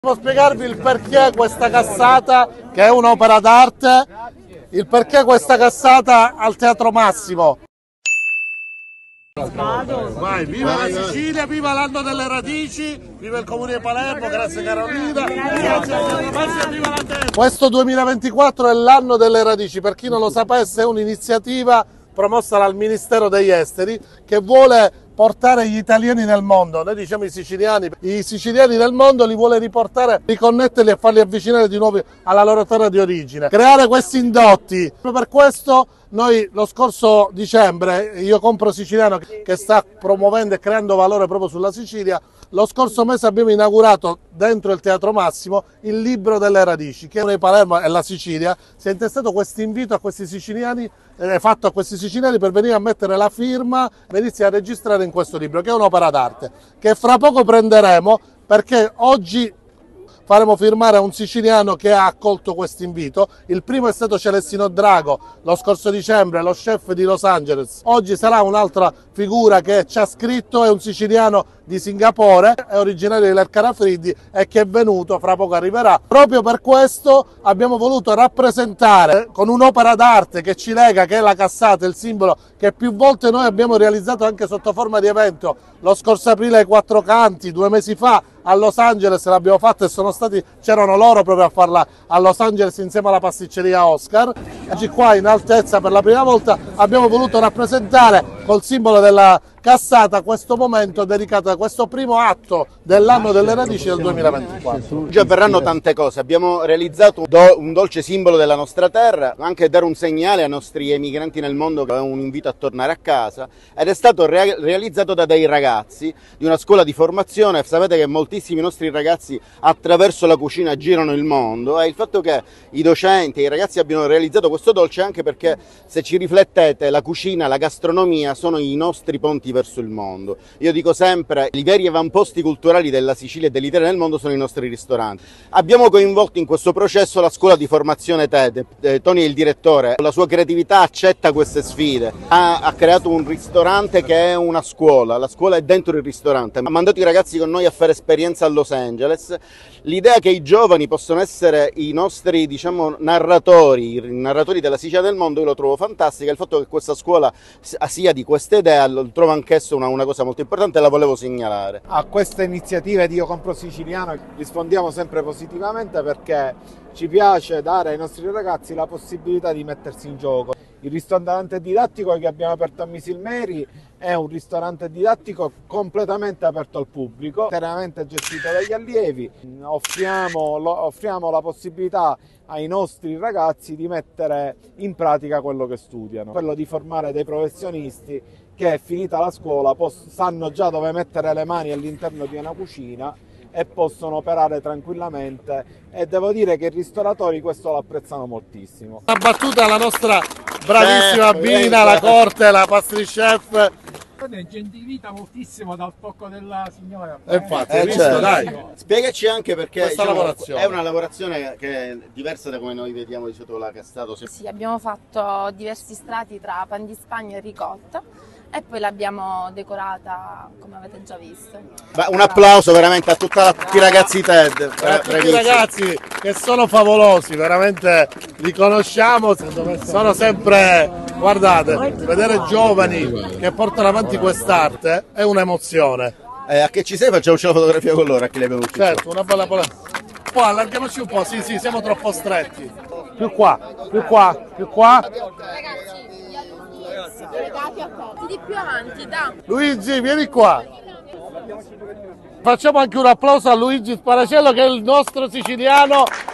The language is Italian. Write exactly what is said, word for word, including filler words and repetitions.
Devo spiegarvi il perché questa cassata, che è un'opera d'arte, il perché questa cassata al Teatro Massimo. Vai, viva la Sicilia, viva l'anno delle radici, viva il Comune di Palermo, grazie Carolina, grazie al Teatro Massimo, viva la terra. Questo duemilaventiquattro è l'anno delle radici, per chi non lo sapesse è un'iniziativa promossa dal Ministero degli Esteri che vuole portare gli italiani nel mondo, noi diciamo i siciliani, i siciliani nel mondo li vuole riportare, riconnetterli e farli avvicinare di nuovo alla loro terra di origine, creare questi indotti. Per questo noi lo scorso dicembre, Io Compro Siciliano, che sta promuovendo e creando valore proprio sulla Sicilia, lo scorso mese abbiamo inaugurato dentro il Teatro Massimo il Libro delle Radici, che è Palermo e la Sicilia si è intestato questo invito a questi siciliani, eh, fatto a questi siciliani per venire a mettere la firma, venirsi a registrare in questo libro, che è un'opera d'arte, che fra poco prenderemo perché oggi faremo firmare a un siciliano che ha accolto questo invito. Il primo è stato Celestino Drago, lo scorso dicembre, lo chef di Los Angeles. Oggi sarà un'altra figura che ci ha scritto, è un siciliano di Singapore, è originario di Lercara Friddi e che è venuto, fra poco arriverà. Proprio per questo abbiamo voluto rappresentare con un'opera d'arte che ci lega, che è la cassata, il simbolo che più volte noi abbiamo realizzato anche sotto forma di evento. Lo scorso aprile ai Quattro Canti, due mesi fa a Los Angeles l'abbiamo fatta e sono stati, c'erano loro proprio a farla a Los Angeles insieme alla pasticceria Oscar. Oggi qua in altezza per la prima volta abbiamo voluto rappresentare col simbolo della cassata questo momento dedicato a questo primo atto dell'anno delle radici del duemilaventiquattro. Oggi avverranno tante cose, abbiamo realizzato un dolce simbolo della nostra terra, anche dare un segnale ai nostri emigranti nel mondo che è un invito a tornare a casa, ed è stato re realizzato da dei ragazzi di una scuola di formazione. Sapete che moltissimi nostri ragazzi attraverso la cucina girano il mondo, e il fatto che i docenti e i ragazzi abbiano realizzato questo dolce anche perché, se ci riflettete, la cucina, la gastronomia sono i nostri ponti verso il mondo. Io dico sempre, i veri avamposti culturali della Sicilia e dell'Italia nel mondo sono i nostri ristoranti. Abbiamo coinvolto in questo processo la scuola di formazione T E D, eh, Tony è il direttore, con la sua creatività accetta queste sfide, ha, ha creato un ristorante che è una scuola, la scuola è dentro il ristorante, ha mandato i ragazzi con noi a fare esperienza a Los Angeles. L'idea che i giovani possono essere i nostri, diciamo, narratori, i narratori della Sicilia del mondo, io lo trovo fantastica. Il fatto che questa scuola sia di questa idea lo trovo anch'esso una, una cosa molto importante e la volevo segnalare. A questa iniziativa di Io Compro Siciliano rispondiamo sempre positivamente perché ci piace dare ai nostri ragazzi la possibilità di mettersi in gioco. Il ristorante didattico che abbiamo aperto a Misilmeri è un ristorante didattico completamente aperto al pubblico, interamente gestito dagli allievi. Offriamo, lo, offriamo la possibilità ai nostri ragazzi di mettere in pratica quello che studiano, quello di formare dei professionisti che, finita la scuola, sanno già dove mettere le mani all'interno di una cucina e possono operare tranquillamente, e devo dire che i ristoratori questo lo apprezzano moltissimo. Una battuta alla nostra bravissima Bina, la corte, la pastry chef. È gentilita moltissimo dal tocco della signora. E infatti, eh, visto, certo. Dai. Spiegaci anche perché, questa diciamo, lavorazione è una lavorazione che è diversa da come noi vediamo di solito la cassata. Sì, abbiamo fatto diversi strati tra pan di Spagna e ricotta e poi l'abbiamo decorata come avete già visto. Beh, un applauso veramente a, tutta la, a tutti i ragazzi T E D. A tutti i ragazzi che sono favolosi, veramente li conosciamo, sono sempre, guardate, vedere giovani che portano avanti quest'arte è un'emozione. Eh, a che ci sei? Facciamoci una fotografia con loro, a chi le abbiamo ucciso. Certo, una bella bella. Poi allarghiamoci un po', sì sì, siamo troppo stretti. Più qua, più qua, più qua. Legati a te. Di più avanti, da. Luigi, vieni qua. Facciamo anche un applauso a Luigi Sparacello, che è il nostro siciliano